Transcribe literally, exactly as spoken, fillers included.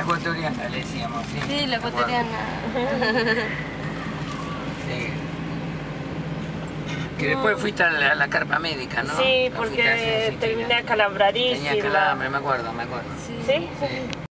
ecuatoriana le decíamos, sí. Sí, la me acuerdo. ecuatoriana. Sí. Que después fuiste a la, a la carpa médica, ¿no? Sí, ¿No porque fuiste a Argentina? terminé acalambradísima. Tenía calambre, me acuerdo, me acuerdo. Sí. ¿Sí? Sí.